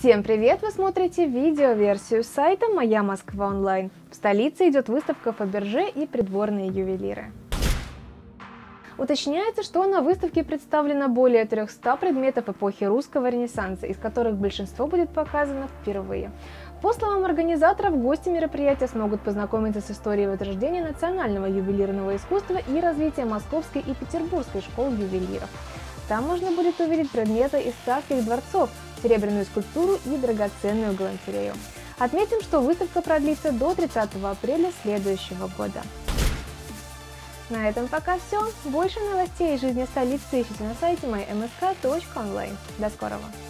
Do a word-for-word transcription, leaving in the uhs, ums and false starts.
Всем привет! Вы смотрите видеоверсию сайта «Моя Москва онлайн». В столице идет выставка Фаберже и придворные ювелиры. Уточняется, что на выставке представлено более трёхсот предметов эпохи русского ренессанса, из которых большинство будет показано впервые. По словам организаторов, гости мероприятия смогут познакомиться с историей возрождения национального ювелирного искусства и развития московской и петербургской школ ювелиров. Там можно будет увидеть предметы из царских дворцов, серебряную скульптуру и драгоценную галантерею. Отметим, что выставка продлится до тридцатого апреля следующего года. На этом пока все. Больше новостей из жизни столицы ищите на сайте май эм эс ка точка онлайн. До скорого!